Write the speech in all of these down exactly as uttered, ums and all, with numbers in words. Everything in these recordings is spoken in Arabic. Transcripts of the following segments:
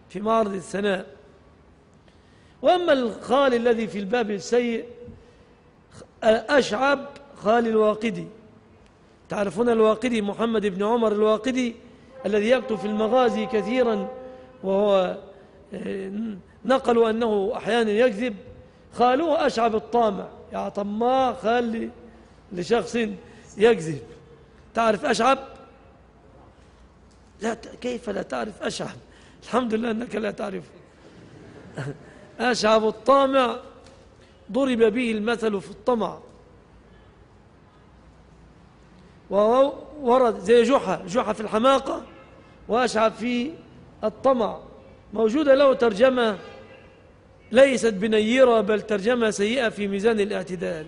في معرض الثناء. وأما الخال الذي في الباب السيء أشعب خال الواقدي. تعرفون الواقدي محمد بن عمر الواقدي الذي يكتب في المغازي كثيرا، وهو نقلوا أنه أحيانا يكذب. خالوه أشعب الطامع، يا طماع خال لشخص يكذب. تعرف أشعب؟ لا، كيف لا تعرف أشعب؟ الحمد لله أنك لا تعرفه. أشعب الطامع ضرب به المثل في الطمع، وورد زي جحا جحا في الحماقة، وأشعب في الطمع. موجودة له ترجمة ليست بنيرة، بل ترجمة سيئة في ميزان الاعتدال،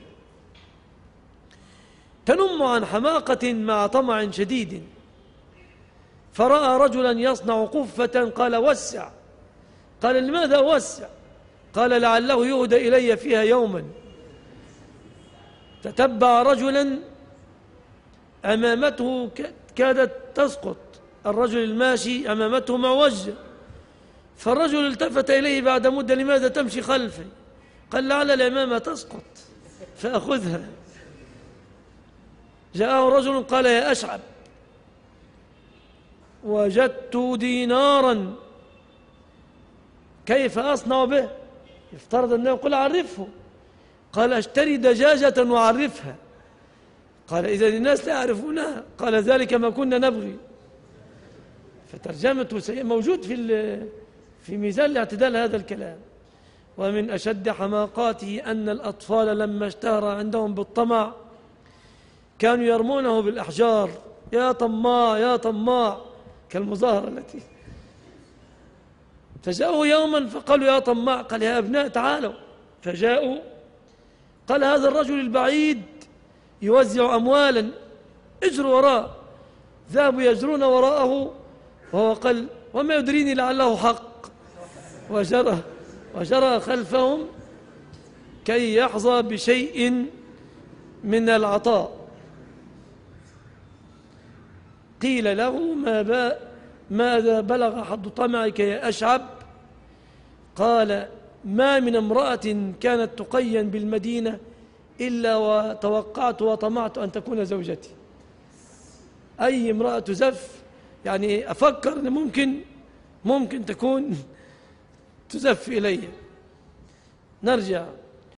تنم عن حماقة مع طمع شديد. فرأى رجلا يصنع قفة قال وسع. قال لماذا وسع؟ قال لعله يهدى إلي فيها يوما. تتبع رجلا أمامته كادت تسقط، الرجل الماشي أمامته معوجة، فالرجل التفت إليه بعد مدة لماذا تمشي خلفي؟ قال لعل الأمامة تسقط فأخذها. جاءه رجل قال يا أشعب وجدت دينارا كيف أصنع به؟ يفترض أنه يقول عرفه. قال اشتري دجاجة وعرفها. قال إذا الناس لا يعرفونها. قال ذلك ما كنا نبغي. فترجمته موجود في في ميزان الاعتدال هذا الكلام. ومن أشد حماقاته أن الأطفال لما اشتهر عندهم بالطمع كانوا يرمونه بالأحجار، يا طماع يا طماع، كالمظاهرة التي. فجاءوا يوما فقالوا يا طماع، قال يا أبناء تعالوا. فجاءوا قال هذا الرجل البعيد يوزع أموالا، اجروا وراء. ذهبوا يجرون وراءه، وهو قال وما يدريني لعله حق، وجرى وجرى خلفهم كي يحظى بشيء من العطاء. قيل له ما ماذا بلغ حد طمعك يا أشعب؟ قال ما من امرأة كانت تقين بالمدينة إلا وتوقعت وطمعت أن تكون زوجتي. أي امرأة تزف، يعني أفكر أن ممكن ممكن تكون تزف إلي. نرجع